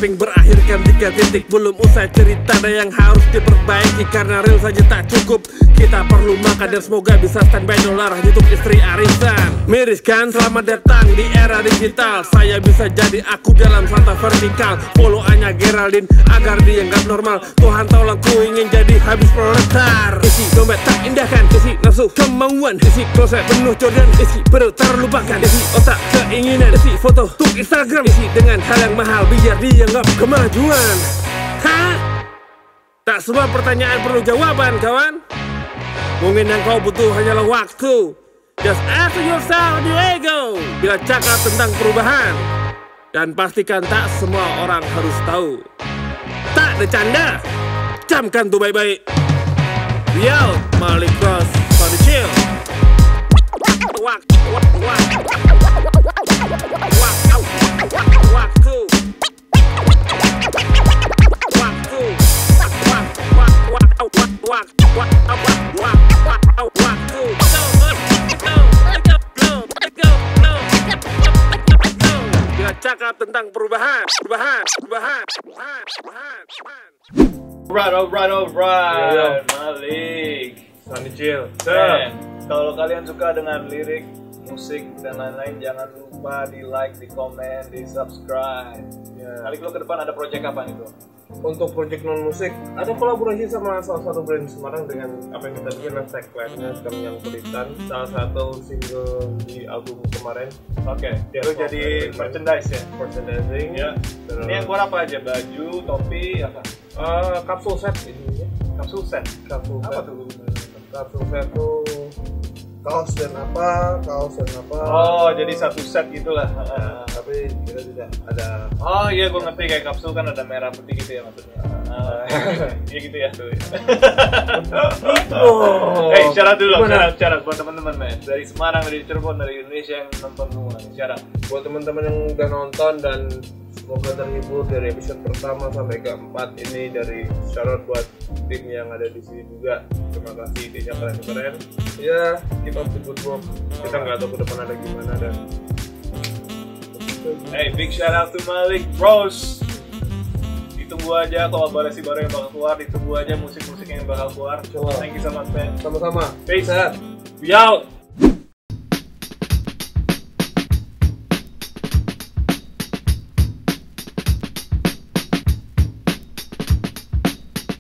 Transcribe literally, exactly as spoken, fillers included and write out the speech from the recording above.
Tapping berakhirkan tiga titik. Belum usai cerita ada yang harus diperbaiki, karena real saja tak cukup. Kita perlu makan dan semoga bisa standby dolar YouTube istri arisan. Miris kan? Selamat datang di era digital. Saya bisa jadi aku dalam santai vertikal. Follow-anya Geraldine agar dianggap normal. Tuhan tolong ku ingin jadi habis proletar. Isi dompet tak indahkan, isi nafsu kemauan, isi proses penuh Jordan, isi perut terlupakan, isi otak keinginan, isi foto untuk Instagram, isi dengan hal yang mahal biar dianggap kemajuan. Hah? Tak semua pertanyaan perlu jawaban, kawan. Mungkin yang kau butuh hanyalah waktu. Just ask yourself the ego bila cakap tentang perubahan. Dan pastikan tak semua orang harus tahu. Tak ada canda, camkan tuh baik-baik. Yo, Malik Cross, Sony Chill. Wak, wak, wak. Wak, au, waktu. Waktu. Wak, wak, wak, wak, au, wak, wak, wak, au, wak, wak, wak, au, waktu. Bila cakap tentang perubahan, perubahan, perubahan, perubahan, perubahan, perubahan. Alright, alright, alright, Malik, Sony Chill. Eh, kalau kalian suka dengan lirik, musik, dan lain-lain, jangan lupa di like, di komen, di subscribe. Ya. Malik, lo ke depan ada project apa itu? Untuk project non musik ada kolaborasi sama salah satu brand Semarang dengan apa yang kita bikin hashtag tagline-nya sedang yang kulitan, salah satu single di album kemarin. Oke, Ya, itu jadi merchandise ya? Merchandising. Ya. Terus, Ini yang keluar apa aja? Baju, topi, apa? uh, kapsul set ini. Kapsul set? Kapsul Apa set. tuh? Kapsul set tuh kaos dan apa, kaos dan apa. Oh, jadi satu set gitulah. Nah, tapi kita tidak ada. Oh iya, gue ngerti, kayak kapsul kan ada merah putih gitu ya maksudnya. Uh, iya gitu ya tuh. Oh. Hey, syarat dulu, Gimana? syarat, syarat buat teman-teman men. Dari Semarang, dari Cirebon, dari Indonesia yang nonton semua. Syarat. Buat teman-teman yang udah nonton dan semoga terhibur dari episode pertama sampai keempat ini, dari syarat buat tim yang ada di sini juga. Terima kasih, timnya keren-keren. Ya, keep up the good work. Kita nggak tahu ke depan ada gimana dan. Hey, big shout out to Malik Bros. Ditunggu aja kolaborasi baru yang bakal keluar, ditunggu aja musik-musik yang bakal keluar. Sure. Thank you so much, man. Sama-sama. Peace. Sehat. We out.